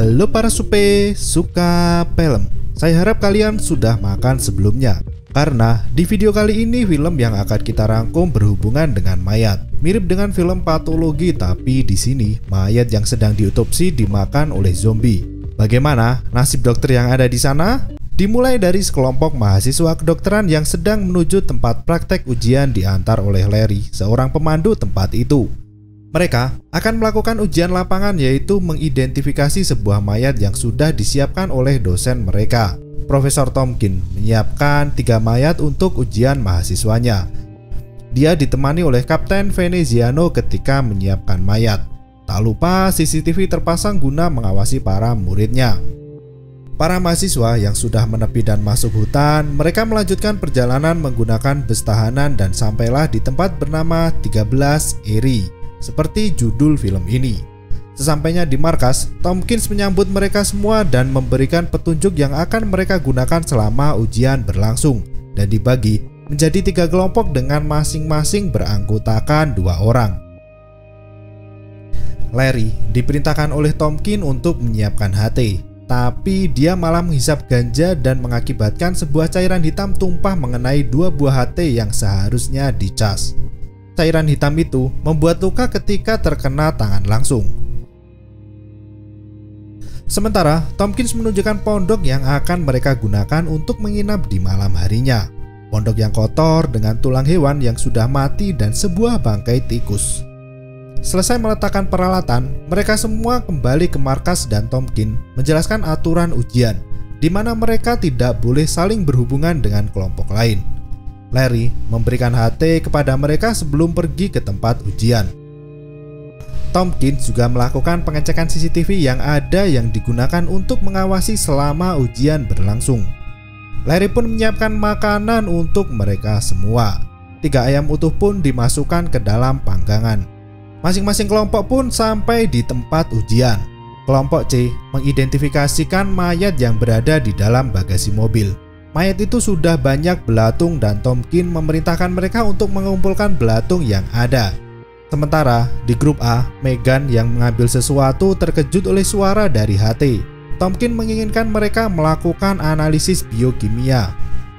Halo para suka film. Saya harap kalian sudah makan sebelumnya. Karena di video kali ini film yang akan kita rangkum berhubungan dengan mayat. Mirip dengan film patologi, tapi di sini mayat yang sedang diotopsi dimakan oleh zombie. Bagaimana nasib dokter yang ada di sana? Dimulai dari sekelompok mahasiswa kedokteran yang sedang menuju tempat praktek ujian diantar oleh Larry, seorang pemandu tempat itu. Mereka akan melakukan ujian lapangan, yaitu mengidentifikasi sebuah mayat yang sudah disiapkan oleh dosen mereka. Profesor Tompkins menyiapkan 3 mayat untuk ujian mahasiswanya. Dia ditemani oleh Kapten Veneziano ketika menyiapkan mayat. Tak lupa CCTV terpasang guna mengawasi para muridnya. Para mahasiswa yang sudah menepi dan masuk hutan, mereka melanjutkan perjalanan menggunakan bus tahanan dan sampailah di tempat bernama 13 Erie, seperti judul film ini. Sesampainya di markas, Tompkins menyambut mereka semua dan memberikan petunjuk yang akan mereka gunakan selama ujian berlangsung, dan dibagi menjadi 3 kelompok dengan masing-masing beranggotakan 2 orang. Larry diperintahkan oleh Tompkins untuk menyiapkan HT, tapi dia malah menghisap ganja dan mengakibatkan sebuah cairan hitam tumpah mengenai 2 buah HT yang seharusnya dicas. Cairan hitam itu membuat luka ketika terkena tangan langsung. Sementara Tompkins menunjukkan pondok yang akan mereka gunakan untuk menginap di malam harinya. Pondok yang kotor dengan tulang hewan yang sudah mati dan sebuah bangkai tikus. Selesai meletakkan peralatan, mereka semua kembali ke markas dan Tompkins menjelaskan aturan ujian, di mana mereka tidak boleh saling berhubungan dengan kelompok lain. Larry memberikan HT kepada mereka sebelum pergi ke tempat ujian. Tompkins juga melakukan pengecekan CCTV yang ada yang digunakan untuk mengawasi selama ujian berlangsung. Larry pun menyiapkan makanan untuk mereka semua. 3 ayam utuh pun dimasukkan ke dalam panggangan. Masing-masing kelompok pun sampai di tempat ujian. Kelompok C mengidentifikasikan mayat yang berada di dalam bagasi mobil. Mayat itu sudah banyak belatung dan Tompkins memerintahkan mereka untuk mengumpulkan belatung yang ada. Sementara di grup A, Megan yang mengambil sesuatu terkejut oleh suara dari HT. Tompkins menginginkan mereka melakukan analisis biokimia.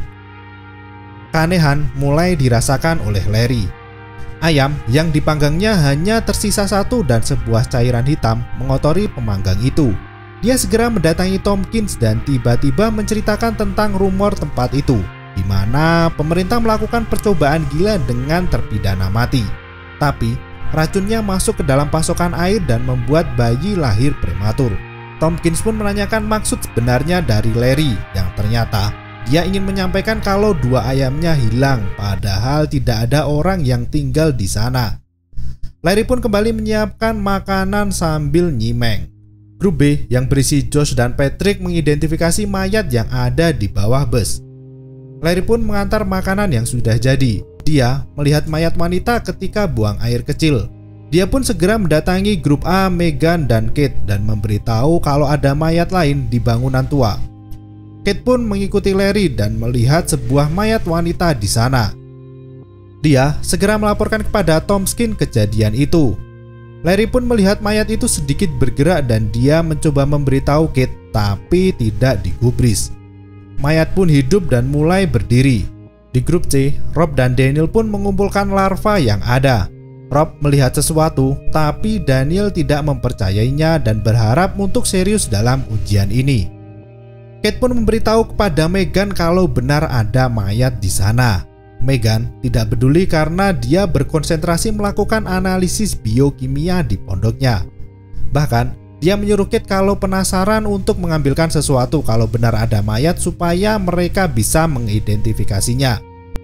Keanehan mulai dirasakan oleh Larry. Ayam yang dipanggangnya hanya tersisa 1 dan sebuah cairan hitam mengotori pemanggang itu. Dia segera mendatangi Tompkins dan tiba-tiba menceritakan tentang rumor tempat itu, di mana pemerintah melakukan percobaan gila dengan terpidana mati. Tapi racunnya masuk ke dalam pasokan air dan membuat bayi lahir prematur. Tompkins pun menanyakan maksud sebenarnya dari Larry, yang ternyata dia ingin menyampaikan kalau 2 ayamnya hilang, padahal tidak ada orang yang tinggal di sana. Larry pun kembali menyiapkan makanan sambil nyimeng. Grup B yang berisi Josh dan Patrick mengidentifikasi mayat yang ada di bawah bus. Larry pun mengantar makanan yang sudah jadi. Dia melihat mayat wanita ketika buang air kecil. Dia pun segera mendatangi grup A, Megan dan Kate, dan memberitahu kalau ada mayat lain di bangunan tua. Kate pun mengikuti Larry dan melihat sebuah mayat wanita di sana. Dia segera melaporkan kepada Tompkins kejadian itu. Larry pun melihat mayat itu sedikit bergerak dan dia mencoba memberitahu Kate, tapi tidak digubris. Mayat pun hidup dan mulai berdiri. Di grup C, Rob dan Daniel pun mengumpulkan larva yang ada. Rob melihat sesuatu, tapi Daniel tidak mempercayainya dan berharap untuk serius dalam ujian ini. Kate pun memberitahu kepada Megan kalau benar ada mayat di sana. Megan tidak peduli karena dia berkonsentrasi melakukan analisis biokimia di pondoknya. Bahkan, dia menyuruh Kate kalau penasaran untuk mengambilkan sesuatu kalau benar ada mayat supaya mereka bisa mengidentifikasinya.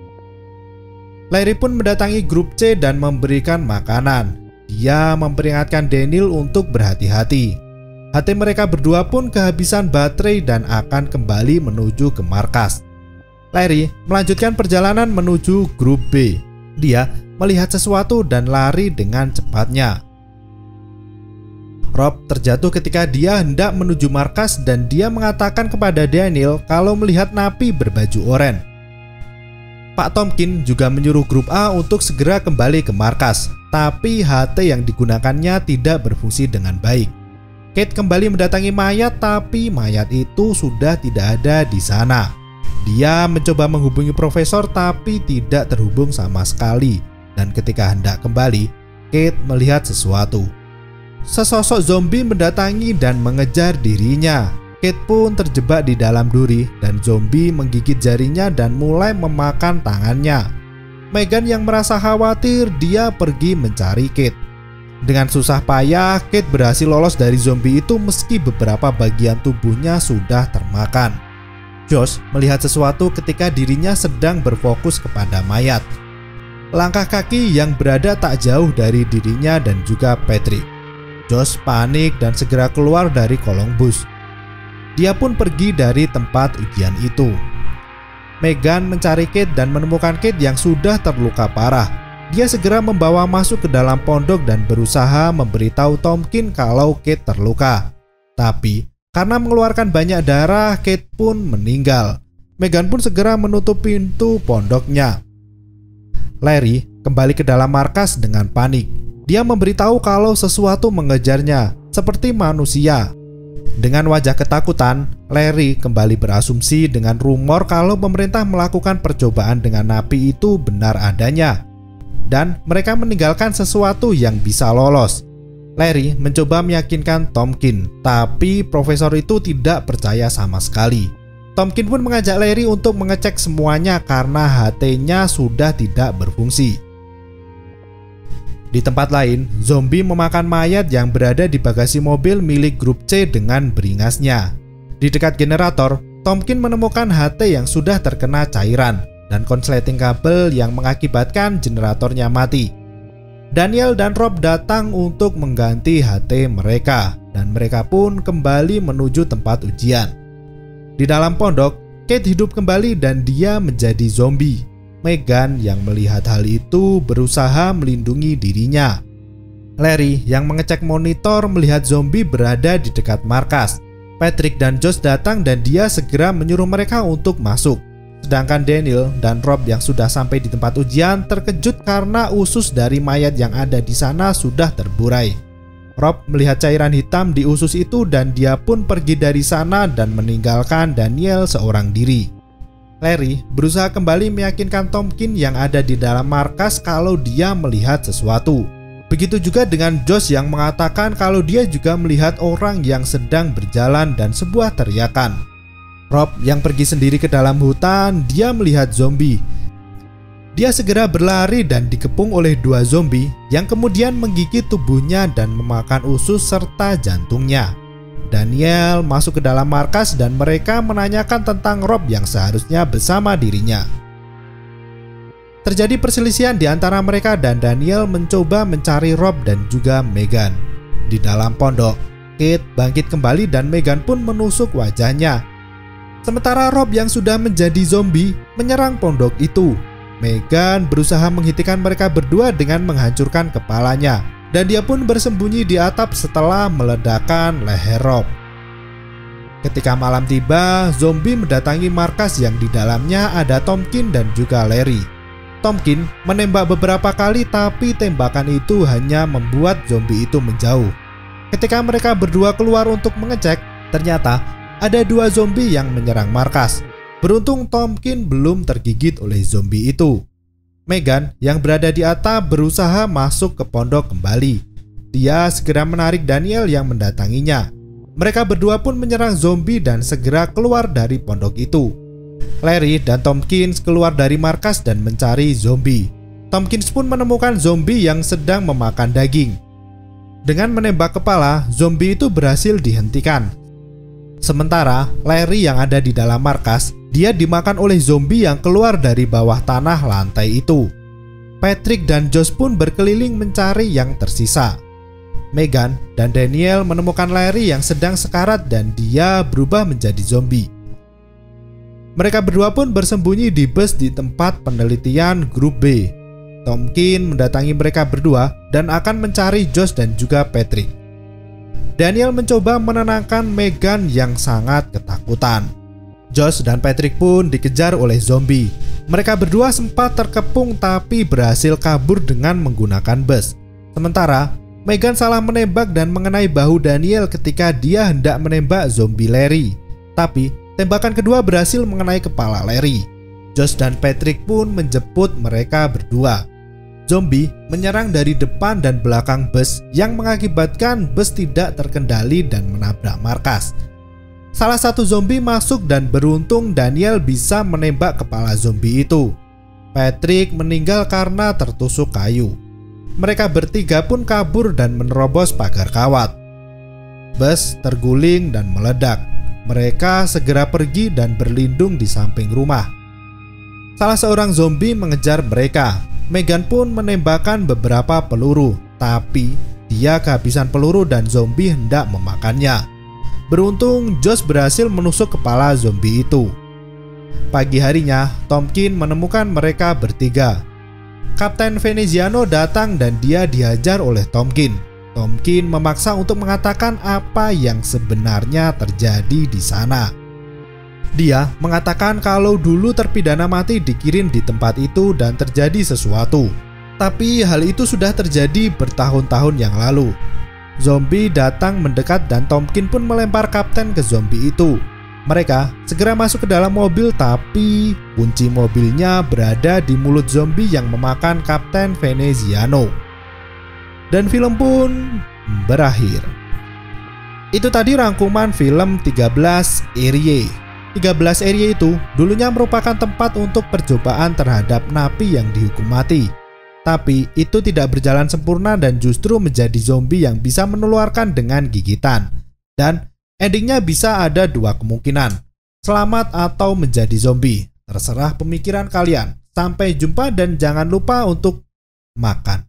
Larry pun mendatangi grup C dan memberikan makanan. Dia memperingatkan Daniel untuk berhati-hati. HT mereka berdua pun kehabisan baterai dan akan kembali menuju ke markas. Larry melanjutkan perjalanan menuju grup B. Dia melihat sesuatu dan lari dengan cepatnya. Rob terjatuh ketika dia hendak menuju markas dan dia mengatakan kepada Daniel kalau melihat napi berbaju oranye. Pak Tompkins juga menyuruh grup A untuk segera kembali ke markas, tapi HT yang digunakannya tidak berfungsi dengan baik. Kate kembali mendatangi mayat, tapi mayat itu sudah tidak ada di sana. Dia mencoba menghubungi profesor tapi tidak terhubung sama sekali. Dan ketika hendak kembali, Kate melihat sesuatu. Sesosok zombie mendatangi dan mengejar dirinya. Kate pun terjebak di dalam duri dan zombie menggigit jarinya dan mulai memakan tangannya. Megan yang merasa khawatir, dia pergi mencari Kate. Dengan susah payah, Kate berhasil lolos dari zombie itu meski beberapa bagian tubuhnya sudah termakan. Josh melihat sesuatu ketika dirinya sedang berfokus kepada mayat. Langkah kaki yang berada tak jauh dari dirinya dan juga Patrick. Josh panik dan segera keluar dari kolong bus. Dia pun pergi dari tempat ujian itu. Megan mencari Kate dan menemukan Kate yang sudah terluka parah. Dia segera membawa masuk ke dalam pondok dan berusaha memberitahu Tompkins kalau Kate terluka. Tapi karena mengeluarkan banyak darah, Kate pun meninggal. Megan pun segera menutup pintu pondoknya. Larry kembali ke dalam markas dengan panik. Dia memberitahu kalau sesuatu mengejarnya, seperti manusia. Dengan wajah ketakutan, Larry kembali berasumsi dengan rumor kalau pemerintah melakukan percobaan dengan napi itu benar adanya. Dan mereka meninggalkan sesuatu yang bisa lolos. Larry mencoba meyakinkan Tompkins, tapi profesor itu tidak percaya sama sekali. Tompkins pun mengajak Larry untuk mengecek semuanya karena HT-nya sudah tidak berfungsi. Di tempat lain, zombie memakan mayat yang berada di bagasi mobil milik grup C dengan beringasnya. Di dekat generator, Tompkins menemukan HT yang sudah terkena cairan dan konsleting kabel yang mengakibatkan generatornya mati. Daniel dan Rob datang untuk mengganti HT mereka, dan mereka pun kembali menuju tempat ujian. Di dalam pondok, Kate hidup kembali dan dia menjadi zombie. Megan yang melihat hal itu berusaha melindungi dirinya. Larry yang mengecek monitor melihat zombie berada di dekat markas. Patrick dan Josh datang dan dia segera menyuruh mereka untuk masuk. Sedangkan Daniel dan Rob yang sudah sampai di tempat ujian terkejut karena usus dari mayat yang ada di sana sudah terburai. Rob melihat cairan hitam di usus itu dan dia pun pergi dari sana dan meninggalkan Daniel seorang diri. Larry berusaha kembali meyakinkan Tompkins yang ada di dalam markas kalau dia melihat sesuatu. Begitu juga dengan Josh yang mengatakan kalau dia juga melihat orang yang sedang berjalan dan sebuah teriakan. Rob yang pergi sendiri ke dalam hutan, dia melihat zombie. Dia segera berlari dan dikepung oleh dua zombie yang kemudian menggigit tubuhnya dan memakan usus serta jantungnya. Daniel masuk ke dalam markas dan mereka menanyakan tentang Rob yang seharusnya bersama dirinya. Terjadi perselisihan di antara mereka dan Daniel mencoba mencari Rob dan juga Megan. Di dalam pondok, Kate bangkit kembali dan Megan pun menusuk wajahnya. Sementara Rob yang sudah menjadi zombie menyerang pondok itu. Megan berusaha menghentikan mereka berdua dengan menghancurkan kepalanya, dan dia pun bersembunyi di atap setelah meledakkan leher Rob. Ketika malam tiba, zombie mendatangi markas yang di dalamnya ada Tompkins dan juga Larry. Tompkins menembak beberapa kali tapi tembakan itu hanya membuat zombie itu menjauh. Ketika mereka berdua keluar untuk mengecek, ternyata ada dua zombie yang menyerang markas. Beruntung Tompkins belum tergigit oleh zombie itu. Megan yang berada di atap berusaha masuk ke pondok kembali. Dia segera menarik Daniel yang mendatanginya. Mereka berdua pun menyerang zombie dan segera keluar dari pondok itu. Larry dan Tompkins keluar dari markas dan mencari zombie. Tompkins pun menemukan zombie yang sedang memakan daging. Dengan menembak kepala, zombie itu berhasil dihentikan. Sementara Larry yang ada di dalam markas, dia dimakan oleh zombie yang keluar dari bawah tanah lantai itu. Patrick dan Josh pun berkeliling mencari yang tersisa. Megan dan Daniel menemukan Larry yang sedang sekarat dan dia berubah menjadi zombie. Mereka berdua pun bersembunyi di bus di tempat penelitian grup B. Tompkins mendatangi mereka berdua dan akan mencari Josh dan juga Patrick. Daniel mencoba menenangkan Megan yang sangat ketakutan. Josh dan Patrick pun dikejar oleh zombie. Mereka berdua sempat terkepung tapi berhasil kabur dengan menggunakan bus. Sementara Megan salah menembak dan mengenai bahu Daniel ketika dia hendak menembak zombie Larry. Tapi tembakan kedua berhasil mengenai kepala Larry. Josh dan Patrick pun menjemput mereka berdua. Zombie menyerang dari depan dan belakang bus yang mengakibatkan bus tidak terkendali dan menabrak markas. Salah satu zombie masuk dan beruntung Daniel bisa menembak kepala zombie itu. Patrick meninggal karena tertusuk kayu. Mereka bertiga pun kabur dan menerobos pagar kawat. Bus terguling dan meledak. Mereka segera pergi dan berlindung di samping rumah. Salah seorang zombie mengejar mereka. Megan pun menembakkan beberapa peluru, tapi dia kehabisan peluru dan zombie hendak memakannya. Beruntung Josh berhasil menusuk kepala zombie itu. Pagi harinya, Tompkins menemukan mereka bertiga. Kapten Veneziano datang dan dia dihajar oleh Tompkins. Tompkins memaksa untuk mengatakan apa yang sebenarnya terjadi di sana. Dia mengatakan kalau dulu terpidana mati dikirim di tempat itu dan terjadi sesuatu. Tapi hal itu sudah terjadi bertahun-tahun yang lalu. Zombie datang mendekat dan Tompkins pun melempar kapten ke zombie itu. Mereka segera masuk ke dalam mobil, tapi kunci mobilnya berada di mulut zombie yang memakan Kapten Veneziano. Dan film pun berakhir. Itu tadi rangkuman film 13 Erie. 13 Erie itu dulunya merupakan tempat untuk percobaan terhadap napi yang dihukum mati. Tapi itu tidak berjalan sempurna dan justru menjadi zombie yang bisa menularkan dengan gigitan. Dan endingnya bisa ada dua kemungkinan, selamat atau menjadi zombie. Terserah pemikiran kalian. Sampai jumpa dan jangan lupa untuk makan.